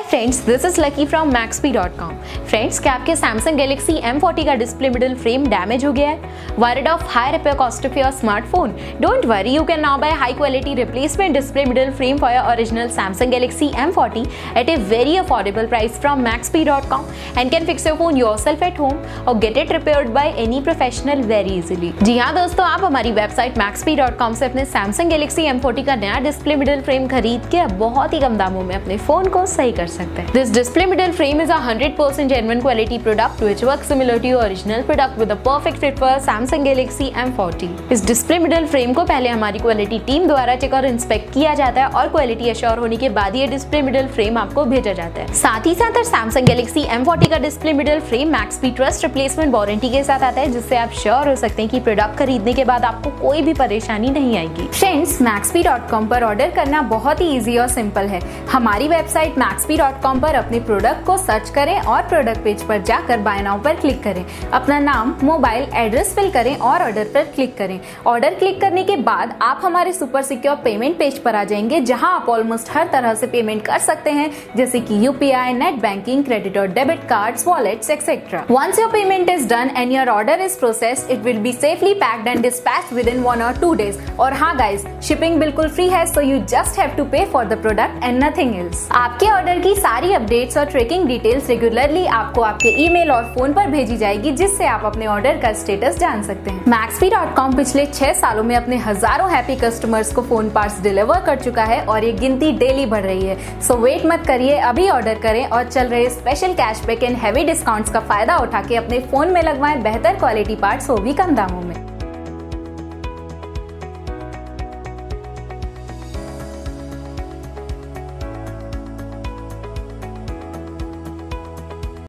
Friends, this is lucky from maxp.com। Friends, क्या आपके Samsung Galaxy M40 का display middle frame damage हो गया है? Worried of high repair cost of your smartphone? Don't worry, you can now buy high quality replacement display middle frame for your original Samsung Galaxy M40 at a very affordable price from maxp.com and can fix your phone yourself at home or get it repaired by any professional very easily। जी हाँ दोस्तों, आप हमारी website maxp.com से अपने Samsung Galaxy M40 का नया display middle frame खरीद के बहुत ही कम दामों में अपने फोन को सही कर सकते हैं। This display middle frame is a 100% genuine quality product which works similar to your original product with a perfect fit for Samsung Galaxy M40। इस डिस्प्ले मिडल फ्रेम को पहले हमारी क्वालिटी टीम द्वारा चेक और इंस्पेक्ट किया जाता है और क्वालिटी एश्योर होने के बाद ये डिस्प्ले मिडल फ्रेम आपको भेजा जाता है। साथ ही साथ Samsung Galaxy M40 का display middle frame Maxp trust replacement warranty के साथ आता है, जिससे आप श्योर हो सकते हैं कि प्रोडक्ट खरीदने के बाद आपको कोई भी परेशानी नहीं आएगी। फ्रेंड्स, maxp.com पर ऑर्डर करना बहुत ही इजी और सिंपल है। हमारी वेबसाइट maxp.com पर अपने प्रोडक्ट को सर्च करें और प्रोडक्ट पेज पर जाकर बाय नाउ पर क्लिक करें। अपना नाम, मोबाइल एड्रेस फिल करें और ऑर्डर पर क्लिक करें। ऑर्डर क्लिक करने के बाद आप हमारे सुपर सिक्योर पेमेंट पेज पर आ जाएंगे, जहां आप ऑलमोस्ट हर तरह से पेमेंट कर सकते हैं, जैसे कि यूपीआई, नेट बैंकिंग, क्रेडिट और debit cards, wallets etcetera. Once your payment is done and your order is processed, it will be safely packed and dispatched within 1 or 2 days। और हाँ गाइस, शिपिंग बिल्कुल free है, so you just have to pay for the product and nothing else. आपके order की सारी updates और tracking details regularly आपको आपके ईमेल और फोन पर भेजी जाएगी, जिससे आप अपने ऑर्डर का स्टेटस जान सकते हैं। maxp.com पिछले 6 सालों में अपने हजारों हैप्पी कस्टमर्स को फोन पार्ट्स डिलीवर कर चुका है और ये गिनती डेली बढ़ रही है। सो वेट मत करिए, अभी ऑर्डर करें और चल रहे special cashback and heavy discounts का फायदा उठा के अपने फोन में लगवाएं बेहतर क्वालिटी पार्ट्स, वो भी कम दामों में।